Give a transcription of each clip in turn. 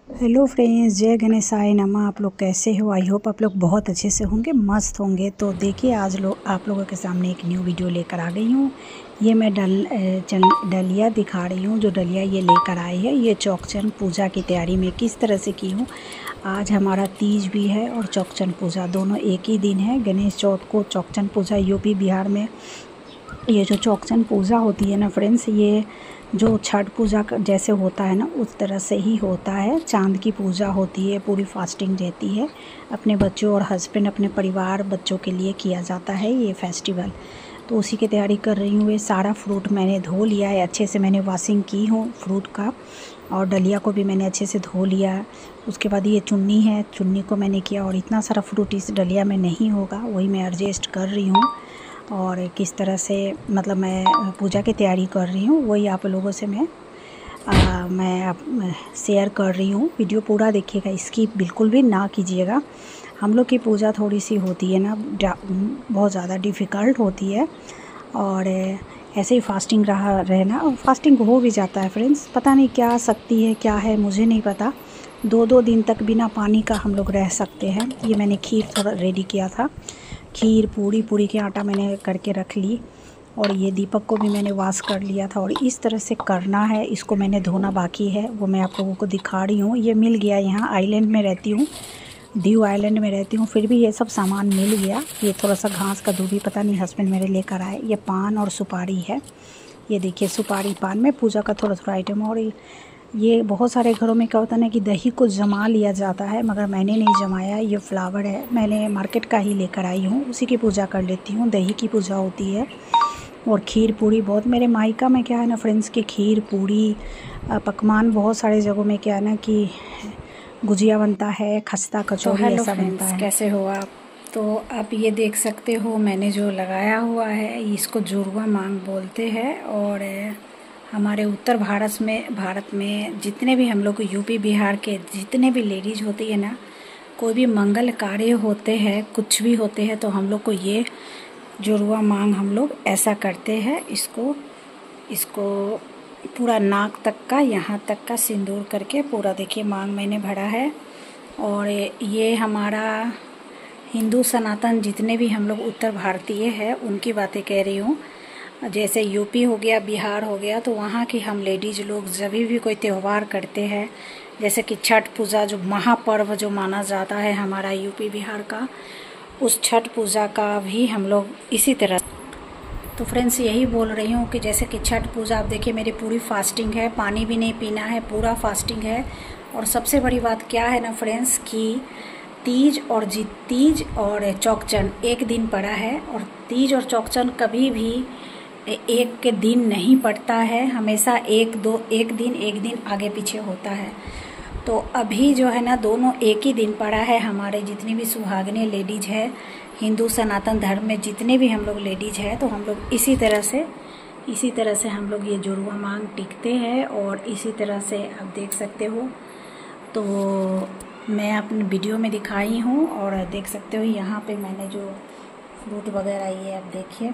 Hello friends, जय गणेशाय नमः। आप लोग कैसे हो? आई होप आप लोग बहुत अच्छे से होंगे, मस्त होंगे। तो देखिए, आज आप लोगों के सामने एक न्यू वीडियो लेकर आ गई हूँ। ये मैं डलिया दिखा रही हूँ। जो डलिया ये लेकर आई है, ये चौकचंद पूजा की तैयारी में किस तरह से की हूँ। आज हमारा तीज भी है और चौकचंद पूजा दोनों एक ही दिन है। गणेश चौथ को चौकचंद पूजा यूपी बिहार में ये जो चौकचंद पूजा होती है ना फ्रेंड्स, ये जो छठ पूजा जैसे होता है ना, उस तरह से ही होता है। चांद की पूजा होती है, पूरी फास्टिंग रहती है। अपने बच्चों और हस्बैंड, अपने परिवार बच्चों के लिए किया जाता है ये फेस्टिवल। तो उसी की तैयारी कर रही हूँ। ये सारा फ्रूट मैंने धो लिया है, अच्छे से मैंने वॉशिंग की हूँ फ्रूट का। और डलिया को भी मैंने अच्छे से धो लिया। उसके बाद ये चुन्नी है, चुन्नी को मैंने किया। और इतना सारा फ्रूट इस डलिया में नहीं होगा, वही मैं एडजस्ट कर रही हूँ। और किस तरह से मतलब मैं पूजा की तैयारी कर रही हूँ, वही आप लोगों से मैं शेयर कर रही हूँ। वीडियो पूरा देखिएगा, स्किप बिल्कुल भी ना कीजिएगा। हम लोग की पूजा थोड़ी सी होती है ना, बहुत ज़्यादा डिफ़िकल्ट होती है। और ऐसे ही फास्टिंग रहना, फास्टिंग हो भी जाता है फ्रेंड्स। पता नहीं क्या शक्ति है, क्या है, मुझे नहीं पता। 2-2 दिन तक बिना पानी का हम लोग रह सकते हैं। ये मैंने खीर थोड़ा रेडी किया था। खीर पूरी के आटा मैंने करके रख ली। और ये दीपक को भी मैंने वॉश कर लिया था। और इस तरह से करना है। इसको मैंने धोना बाकी है, वो मैं आप लोगों को दिखा रही हूँ। ये मिल गया, यहाँ आइलैंड में रहती हूँ, दीव आइलैंड में रहती हूँ, फिर भी ये सब सामान मिल गया। ये थोड़ा सा घास का दूबी पता नहीं हस्बैंड मेरे लेकर आए। ये पान और सुपारी है। ये देखिए, सुपारी पान में पूजा का थोड़ा आइटम। और ये बहुत सारे घरों में क्या होता है ना कि दही को जमा लिया जाता है, मगर मैंने नहीं जमाया। ये फ्लावर है, मैंने मार्केट का ही लेकर आई हूँ, उसी की पूजा कर लेती हूँ। दही की पूजा होती है। और खीर पूरी बहुत मेरे मायका में क्या है ना फ्रेंड्स की खीर पूरी पकवान बहुत सारे जगहों में क्या है ना कि गुजिया बनता है, खस्ता कचौड़ी ऐसा बनता है। कैसे हो आप? तो आप ये देख सकते हो, मैंने जो लगाया हुआ है इसको जुड़वा मांग बोलते हैं। और हमारे उत्तर भारत में जितने भी हम लोग यूपी बिहार के जितने भी लेडीज़ होती है ना, कोई भी मंगल कार्य होते हैं, कुछ भी होते हैं, तो हम लोग को ये जुड़वा मांग हम लोग ऐसा करते हैं। इसको पूरा नाक तक का, यहाँ तक का सिंदूर करके पूरा देखिए मांग मैंने भरा है। और ये हमारा हिंदू सनातन जितने भी हम लोग उत्तर भारतीय हैं उनकी बातें कह रही हूँ। जैसे यूपी हो गया, बिहार हो गया, तो वहाँ की हम लेडीज़ लोग जब भी कोई त्यौहार करते हैं, जैसे कि छठ पूजा जो महापर्व जो माना जाता है हमारा यूपी बिहार का, उस छठ पूजा का भी हम लोग इसी तरह। तो फ्रेंड्स यही बोल रही हूँ कि जैसे कि छठ पूजा, आप देखिए मेरी पूरी फास्टिंग है, पानी भी नहीं पीना है, पूरा फास्टिंग है। और सबसे बड़ी बात क्या है ना फ्रेंड्स कि तीज और चौकचंद एक दिन पड़ा है। और तीज और चौकचंद कभी भी एक के दिन नहीं पड़ता है, हमेशा एक दिन आगे पीछे होता है। तो अभी जो है ना दोनों एक ही दिन पड़ा है। हमारे जितनी भी सुहागिनी लेडीज है हिंदू सनातन धर्म में, जितने भी हम लोग लेडीज है, तो हम लोग इसी तरह से हम लोग ये जुड़वा मांग टिकते हैं। और इसी तरह से आप देख सकते हो, तो मैं अपनी वीडियो में दिखाई हूँ। और देख सकते हो यहाँ पे मैंने जो फ्रूट वगैरह ये आप देखिए।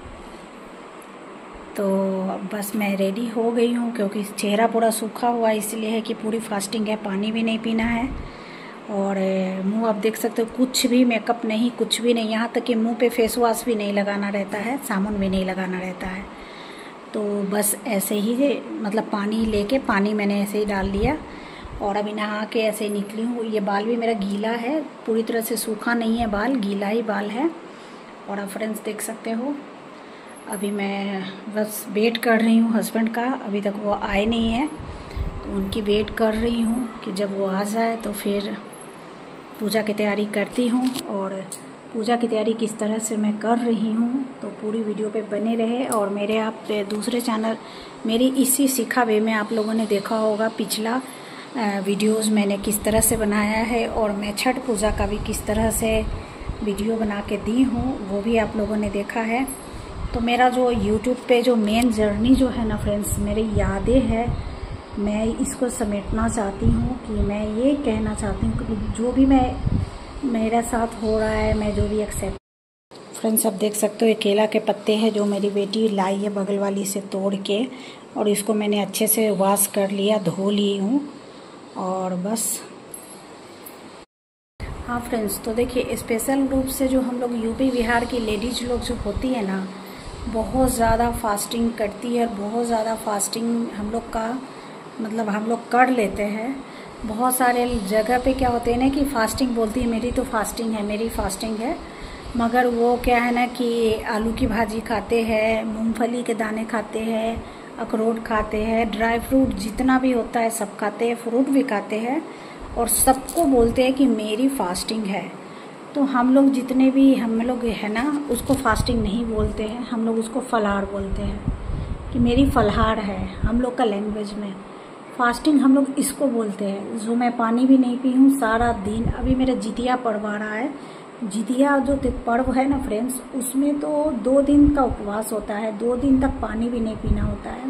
तो बस मैं रेडी हो गई हूँ, क्योंकि चेहरा पूरा सूखा हुआ इसलिए है कि पूरी फास्टिंग है, पानी भी नहीं पीना है। और मुंह आप देख सकते हो, कुछ भी मेकअप नहीं, कुछ भी नहीं, यहाँ तक कि मुंह पे फेस वॉश भी नहीं लगाना रहता है, साबुन भी नहीं लगाना रहता है। तो बस ऐसे ही मतलब पानी लेके पानी मैंने ऐसे ही डाल दिया। और अभी नहा के ऐसे ही निकली हूँ। ये बाल भी मेरा गीला है, पूरी तरह से सूखा नहीं है बाल, गीला ही बाल है। और आप फ्रेंड्स देख सकते हो, अभी मैं बस वेट कर रही हूँ हस्बैंड का, अभी तक वो आए नहीं है, तो उनकी वेट कर रही हूँ कि जब वो आ जाए तो फिर पूजा की तैयारी करती हूँ। और पूजा की तैयारी किस तरह से मैं कर रही हूँ तो पूरी वीडियो पे बने रहे। और मेरे आप दूसरे चैनल मेरी इसी सीखा वे में आप लोगों ने देखा होगा, पिछला वीडियोज़ मैंने किस तरह से बनाया है। और मैं छठ पूजा का भी किस तरह से वीडियो बना के दी हूँ, वो भी आप लोगों ने देखा है। तो मेरा जो यूट्यूब पे जो मेन जर्नी जो है ना फ्रेंड्स, मेरी यादें हैं, मैं इसको समेटना चाहती हूँ। कि मैं ये कहना चाहती हूँ कि जो भी मेरा साथ हो रहा है, मैं जो भी एक्सेप्ट। फ्रेंड्स आप देख सकते हो, ये केला के पत्ते हैं जो मेरी बेटी लाई है बगल वाली से तोड़ के। और इसको मैंने अच्छे से वॉश कर लिया, धो ली हूँ। और बस। हाँ फ्रेंड्स, तो देखिए स्पेशल रूप से जो हम लोग यूपी बिहार की लेडीज लोग जो होती है ना, बहुत ज़्यादा फास्टिंग करती है। बहुत ज़्यादा फास्टिंग हम लोग का मतलब हम लोग कर लेते हैं। बहुत सारे जगह पे क्या होते हैं ना कि फास्टिंग बोलती है, मेरी तो फास्टिंग है, मेरी फास्टिंग है, मगर वो क्या है ना कि आलू की भाजी खाते हैं, मूंगफली के दाने खाते हैं, अखरोट खाते हैं, ड्राई फ्रूट जितना भी होता है सब खाते हैं, फ्रूट भी खाते हैं, और सबको बोलते हैं कि मेरी फास्टिंग है। तो हम लोग जितने भी हम लोग है ना, उसको फास्टिंग नहीं बोलते हैं, हम लोग उसको फलाहार बोलते हैं कि मेरी फलाहार है। हम लोग का लैंग्वेज में फास्टिंग हम लोग इसको बोलते हैं। जो मैं पानी भी नहीं पी हूँ सारा दिन। अभी मेरा जितिया पर्व आ रहा है। जितिया जो पर्व है ना फ्रेंड्स, उसमें तो 2 दिन का उपवास होता है, 2 दिन तक पानी भी नहीं पीना होता है।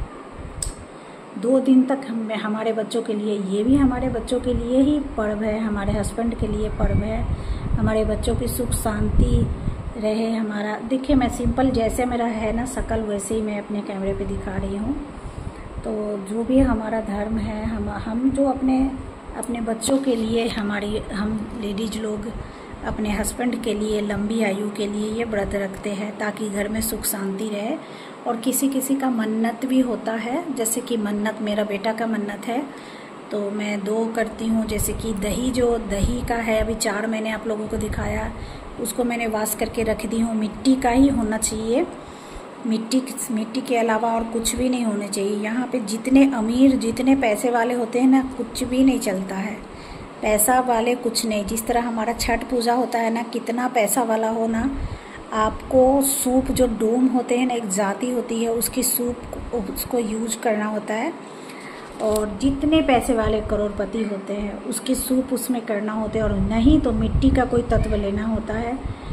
2 दिन तक हमारे बच्चों के लिए, ये भी हमारे बच्चों के लिए ही पर्व है, हमारे हस्बैंड के लिए पर्व है, हमारे बच्चों की सुख शांति रहे। हमारा देखिए, मैं सिंपल जैसे मेरा है ना शकल, वैसे ही मैं अपने कैमरे पे दिखा रही हूँ। तो जो भी हमारा धर्म है, हम जो अपने बच्चों के लिए, हम लेडीज लोग अपने हस्बैंड के लिए लंबी आयु के लिए ये व्रत रखते हैं, ताकि घर में सुख शांति रहे। और किसी किसी का मन्नत भी होता है, जैसे कि मन्नत, मेरा बेटा का मन्नत है तो मैं 2 करती हूँ। जैसे कि दही का है, अभी 4 मैंने आप लोगों को दिखाया, उसको मैंने वाश करके रख दी हूँ। मिट्टी का ही होना चाहिए, मिट्टी के अलावा और कुछ भी नहीं होना चाहिए। यहाँ पे जितने अमीर, जितने पैसे वाले होते हैं ना, कुछ भी नहीं चलता है, पैसा वाले कुछ नहीं। जिस तरह हमारा छठ पूजा होता है ना, कितना पैसा वाला हो ना, आपको सूप जो डोम होते हैं ना, एक जाति होती है उसकी सूप, उसको यूज करना होता है। और जितने पैसे वाले करोड़पति होते हैं उसकी सूप उसमें करना होता है। और नहीं तो मिट्टी का कोई तत्व लेना होता है।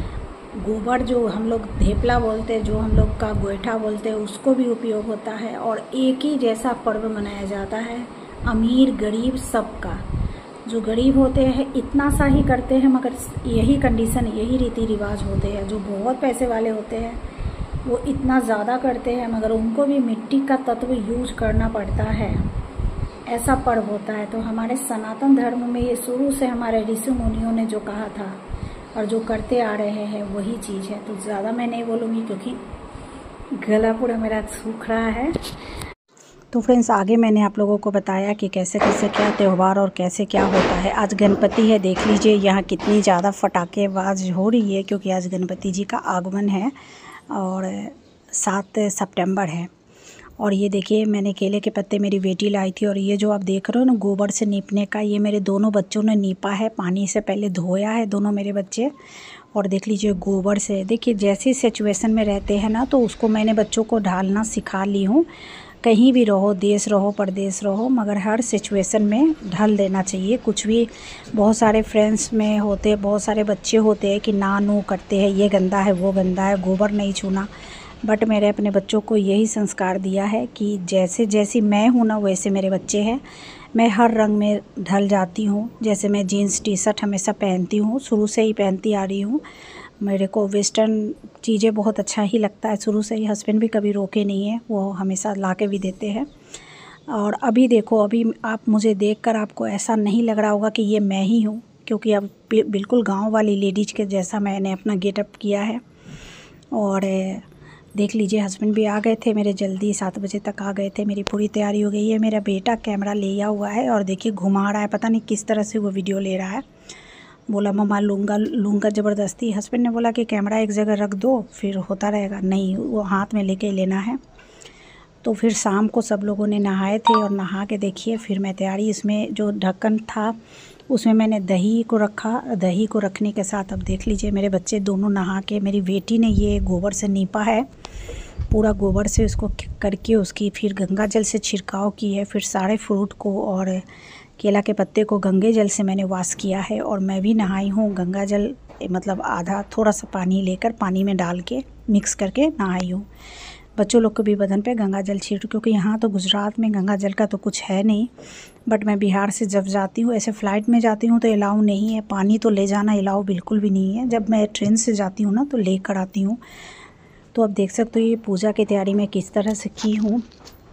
गोबर जो हम लोग धेपला बोलते हैं, जो हम लोग का गोईठा बोलते हैं, उसको भी उपयोग होता है। और एक ही जैसा पर्व मनाया जाता है, अमीर गरीब सबका। जो गरीब होते हैं इतना सा ही करते हैं, मगर यही कंडीशन, यही रीति रिवाज होते हैं। जो बहुत पैसे वाले होते हैं वो इतना ज़्यादा करते हैं, मगर उनको भी मिट्टी का तत्व यूज करना पड़ता है। ऐसा पर्व होता है। तो हमारे सनातन धर्म में ये शुरू से हमारे ऋषि मुनियों ने जो कहा था और जो करते आ रहे हैं वही चीज़ है। तो ज़्यादा मैं नहीं बोलूँगी क्योंकि गला पूरा मेरा सूख रहा है। तो फ्रेंड्स, आगे मैंने आप लोगों को बताया कि कैसे कैसे क्या त्यौहार और कैसे क्या होता है। आज गणपति है, देख लीजिए यहाँ कितनी ज़्यादा पटाखेबाज हो रही है, क्योंकि आज गणपति जी का आगमन है और 7 सितंबर है। और ये देखिए, मैंने केले के पत्ते मेरी बेटी लाई थी, और ये जो आप देख रहे हो ना गोबर से नीपने का, ये मेरे दोनों बच्चों ने नीपा है। पानी से पहले धोया है दोनों मेरे बच्चे। और देख लीजिए गोबर से, देखिए जैसी सिचुएशन में रहते हैं ना, तो उसको मैंने बच्चों को ढालना सिखा ली हूँ। कहीं भी रहो, देश रहो परदेश रहो, मगर हर सिचुएशन में ढल देना चाहिए। कुछ भी, बहुत सारे फ्रेंड्स में होते, बहुत सारे बच्चे होते हैं कि ना नू करते हैं, ये गंदा है वो गंदा है, गोबर नहीं छूना। बट मैंने अपने बच्चों को यही संस्कार दिया है कि जैसी मैं हूँ ना, वैसे मेरे बच्चे हैं। मैं हर रंग में ढल जाती हूँ। जैसे मैं जीन्स टी शर्ट हमेशा पहनती हूँ, शुरू से ही पहनती आ रही हूँ। मेरे को वेस्टर्न चीज़ें बहुत अच्छा ही लगता है शुरू से ही। हस्बैंड भी कभी रोके नहीं है, वो हमेशा ला के भी देते हैं। और अभी देखो, अभी आप मुझे देखकर आपको ऐसा नहीं लग रहा होगा कि ये मैं ही हूँ, क्योंकि अब बिल्कुल गांव वाली लेडीज के जैसा मैंने अपना गेटअप किया है। और देख लीजिए, हस्बैंड भी आ गए थे मेरे, जल्दी 7 बजे तक आ गए थे। मेरी पूरी तैयारी हो गई है। मेरा बेटा कैमरा ले आया हुआ है और देखिए घुमा रहा है, पता नहीं किस तरह से वो वीडियो ले रहा है। बोला मम्मा लूँगा ज़बरदस्ती। हस्बैंड ने बोला कि कैमरा एक जगह रख दो, फिर होता रहेगा। नहीं, वो हाथ में लेके लेना है। तो फिर शाम को सब लोगों ने नहाए थे, और नहा के देखिए फिर मैं तैयारी, इसमें जो ढक्कन था उसमें मैंने दही को रखा। दही को रखने के साथ अब देख लीजिए मेरे बच्चे दोनों नहा के, मेरी बेटी ने ये गोबर से नीपा है, पूरा गोबर से उसको करके उसकी फिर गंगा जल से छिड़काव की है। फिर सारे फ्रूट को और केला के पत्ते को गंगे जल से मैंने वॉश किया है। और मैं भी नहाई हूँ गंगा जल, मतलब आधा थोड़ा सा पानी लेकर पानी में डाल के मिक्स करके नहाई हूँ। बच्चों लोग को भी बदन पे गंगा जल छीट, क्योंकि यहाँ तो गुजरात में गंगा जल का तो कुछ है नहीं। बट मैं बिहार से जब जाती हूँ, ऐसे फ़्लाइट में जाती हूँ तो अलाउ नहीं है, पानी तो ले जाना अलाउ बिल्कुल भी नहीं है। जब मैं ट्रेन से जाती हूँ ना तो ले कर आती हूँ। तो अब देख सकते हो ये पूजा की तैयारी मैं किस तरह से की हूँ।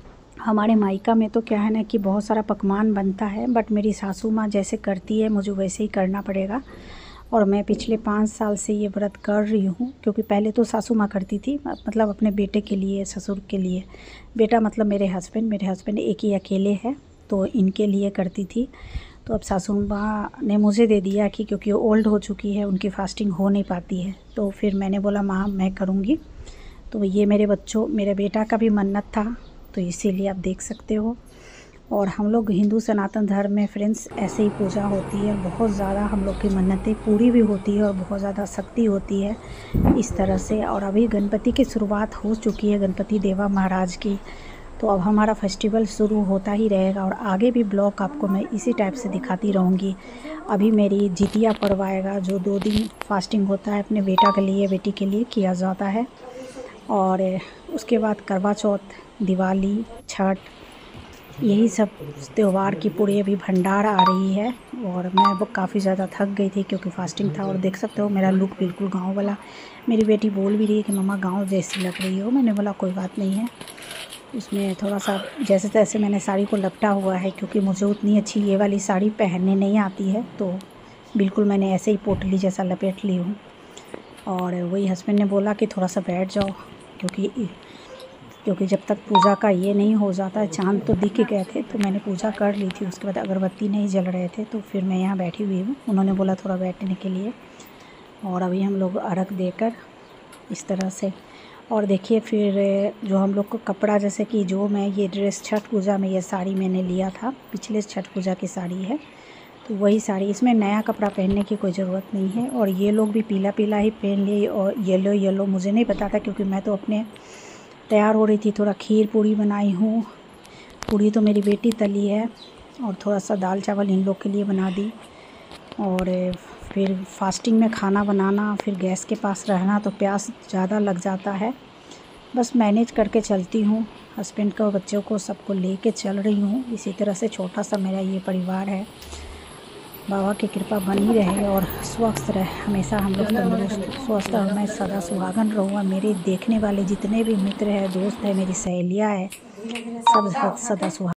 हमारे मायका में तो क्या है ना कि बहुत सारा पकवान बनता है, बट मेरी सासू माँ जैसे करती है मुझे वैसे ही करना पड़ेगा। और मैं पिछले 5 साल से ये व्रत कर रही हूँ, क्योंकि पहले तो सासू माँ करती थी, मतलब अपने बेटे के लिए, ससुर के लिए। बेटा मतलब मेरे हस्बैंड एक ही अकेले है, तो इनके लिए करती थी। तो अब सासू माँ ने मुझे दे दिया कि क्योंकि वो ओल्ड हो चुकी है, उनकी फास्टिंग हो नहीं पाती है। तो फिर मैंने बोला माँ मैं करूँगी। तो ये मेरे बेटा का भी मन्नत था, तो इसीलिए आप देख सकते हो। और हम लोग हिंदू सनातन धर्म में फ्रेंड्स ऐसे ही पूजा होती है, बहुत ज़्यादा हम लोग की मन्नतें पूरी भी होती है और बहुत ज़्यादा शक्ति होती है इस तरह से। और अभी गणपति की शुरुआत हो चुकी है, गणपति देवा महाराज की। तो अब हमारा फेस्टिवल शुरू होता ही रहेगा और आगे भी ब्लॉग आपको मैं इसी टाइप से दिखाती रहूँगी। अभी मेरी जितिया पर्व आएगा, जो 2 दिन फास्टिंग होता है, अपने बेटा के लिए बेटी के लिए किया जाता है। और उसके बाद करवा चौथ, दिवाली, छठ, यही सब त्यौहार की पूरी अभी भंडार आ रही है। और मैं वो काफ़ी ज़्यादा थक गई थी क्योंकि फास्टिंग था। और देख सकते हो मेरा लुक बिल्कुल गांव वाला। मेरी बेटी बोल भी रही है कि मम्मा गांव जैसी लग रही हो। मैंने बोला कोई बात नहीं है, उसमें थोड़ा सा जैसे तैसे मैंने साड़ी को लपटा हुआ है, क्योंकि मुझे उतनी अच्छी ये वाली साड़ी पहनने नहीं आती है। तो बिल्कुल मैंने ऐसे ही पोटली जैसा लपेट ली हूँ। और वही हस्बैंड ने बोला कि थोड़ा सा बैठ जाओ, क्योंकि जब तक पूजा का ये नहीं हो जाता, चाँद तो दिख गए थे तो मैंने पूजा कर ली थी। उसके बाद अगरबत्ती नहीं जल रहे थे, तो फिर मैं यहाँ बैठी हुई हूँ। उन्होंने बोला थोड़ा बैठने के लिए। और अभी हम लोग अर्घ देकर इस तरह से। और देखिए फिर जो हम लोग को कपड़ा, जैसे कि जो मैं ये ड्रेस छठ पूजा में, ये साड़ी मैंने लिया था, पिछले छठ पूजा की साड़ी है, तो वही साड़ी, इसमें नया कपड़ा पहनने की कोई ज़रूरत नहीं है। और ये लोग भी पीला पीला ही पहन लिए, और येलो मुझे नहीं पता था, क्योंकि मैं तो अपने तैयार हो रही थी। थोड़ा खीर पूड़ी बनाई हूँ, पूड़ी तो मेरी बेटी तली है, और थोड़ा सा दाल चावल इन लोग के लिए बना दी। और फिर फास्टिंग में खाना बनाना, फिर गैस के पास रहना, तो प्यास ज़्यादा लग जाता है। बस मैनेज करके चलती हूँ, हस्बैंड को, बच्चों को, सबको लेके चल रही हूँ। इसी तरह से छोटा सा मेरा ये परिवार है। बाबा की कृपा बनी रहे और स्वस्थ रहे, हमेशा हम लोग तंदुरुस्त स्वस्थ और मैं सदा सुहागन रहूँगा। मेरे देखने वाले जितने भी मित्र हैं, दोस्त हैं, मेरी सहेलियाँ हैं, सब सदा सुहागन।